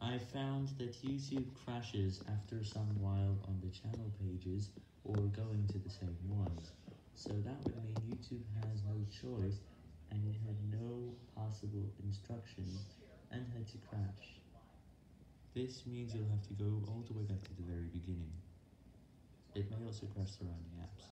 I found that YouTube crashes after some while on the channel pages or going to the same ones, so that would mean YouTube has no choice and it had no possible instructions and had to crash. This means you'll have to go all the way back to the very beginning. It may also crash surrounding apps.